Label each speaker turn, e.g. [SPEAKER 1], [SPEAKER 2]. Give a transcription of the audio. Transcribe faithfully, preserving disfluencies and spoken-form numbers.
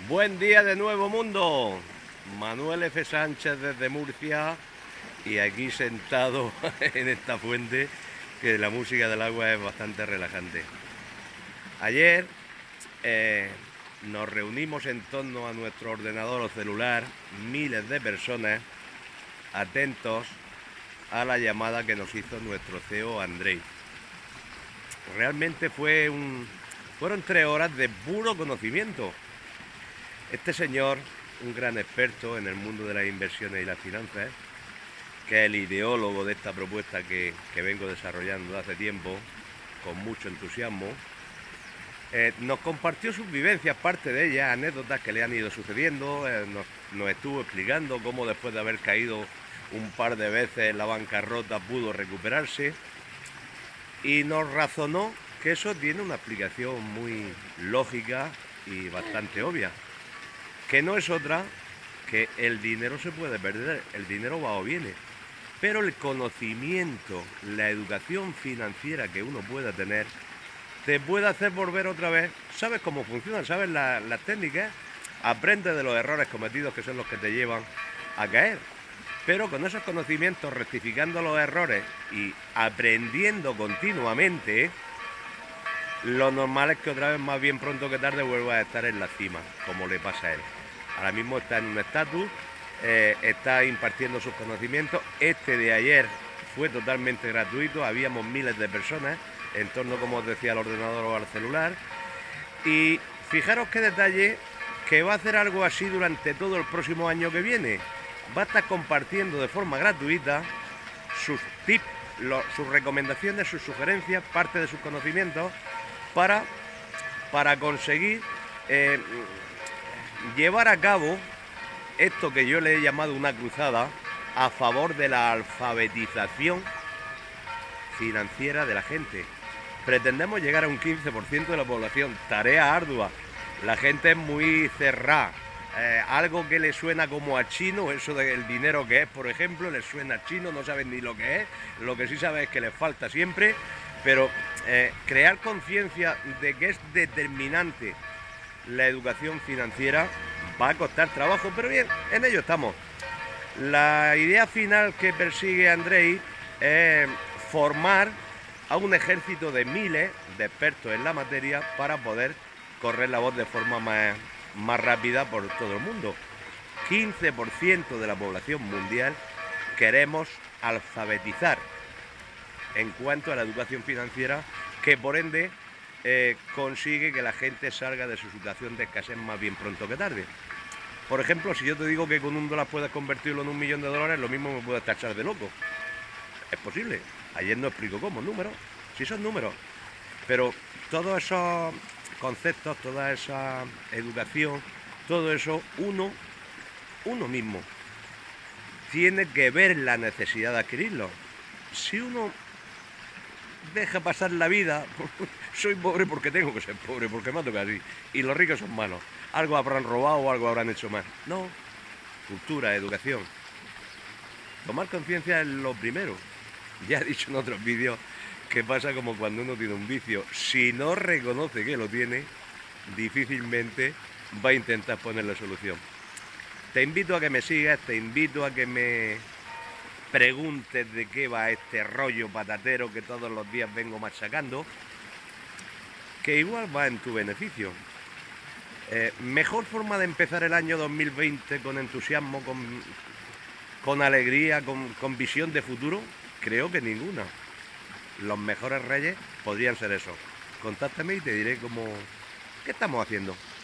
[SPEAKER 1] Buen día de nuevo, mundo. Manuel F. Sánchez desde Murcia y aquí sentado en esta fuente, que la música del agua es bastante relajante. Ayer eh, nos reunimos en torno a nuestro ordenador o celular, miles de personas atentos a la llamada que nos hizo nuestro C E O Andrei. Realmente fue un, fueron tres horas de puro conocimiento. Este señor, un gran experto en el mundo de las inversiones y las finanzas, que es el ideólogo de esta propuesta que, que vengo desarrollando desde hace tiempo, con mucho entusiasmo, eh, nos compartió sus vivencias, parte de ellas, anécdotas que le han ido sucediendo, eh, nos, nos estuvo explicando cómo después de haber caído un par de veces en la bancarrota pudo recuperarse y nos razonó que eso tiene una explicación muy lógica y bastante obvia, que no es otra que el dinero se puede perder, el dinero va o viene, pero el conocimiento, la educación financiera que uno pueda tener, te puede hacer volver otra vez. Sabes cómo funcionan, sabes la, las técnicas, aprendes de los errores cometidos que son los que te llevan a caer, pero con esos conocimientos, rectificando los errores y aprendiendo continuamente, lo normal es que otra vez, más bien pronto que tarde, vuelvas a estar en la cima, como le pasa a él. Ahora mismo está en un estatus, eh, está impartiendo sus conocimientos. Este de ayer fue totalmente gratuito, habíamos miles de personas en torno, como os decía, al ordenador o al celular. Y fijaros qué detalle, que va a hacer algo así durante todo el próximo año que viene. Va a estar compartiendo de forma gratuita sus tips, lo, sus recomendaciones, sus sugerencias, parte de sus conocimientos, para, para conseguir eh, llevar a cabo esto que yo le he llamado una cruzada a favor de la alfabetización financiera de la gente. Pretendemos llegar a un quince por ciento de la población, tarea ardua. La gente es muy cerrada. Eh, algo que le suena como a chino, eso del dinero que es, por ejemplo, les suena a chino, no saben ni lo que es. Lo que sí saben es que les falta siempre, pero eh, crear conciencia de que es determinante la educación financiera va a costar trabajo, pero bien, en ello estamos. La idea final que persigue Andrei es formar a un ejército de miles de expertos en la materia para poder correr la voz de forma más, más rápida por todo el mundo. quince por ciento de la población mundial queremos alfabetizar en cuanto a la educación financiera, que por ende eh, consigue que la gente salga de su situación de escasez más bien pronto que tarde. Por ejemplo, si yo te digo que con un dólar puedes convertirlo en un millón de dólares, lo mismo me puedes tachar de loco. Es posible. Ayer no explico cómo, números. Sí son números. Pero todos esos conceptos, toda esa educación, todo eso, uno, uno mismo tiene que ver la necesidad de adquirirlo. Si uno deja pasar la vida, soy pobre porque tengo que ser pobre, porque me ha tocado así, y los ricos son malos, algo habrán robado o algo habrán hecho mal. No, cultura, educación. Tomar conciencia es lo primero. Ya he dicho en otros vídeos que pasa como cuando uno tiene un vicio. Si no reconoce que lo tiene, difícilmente va a intentar ponerle solución. Te invito a que me sigas, te invito a que me preguntes de qué va este rollo patatero que todos los días vengo machacando, que igual va en tu beneficio. Eh, mejor forma de empezar el año dos mil veinte con entusiasmo, con, con alegría, con, con visión de futuro, creo que ninguna. Los mejores reyes podrían ser esos. Contáctame y te diré cómo, qué estamos haciendo.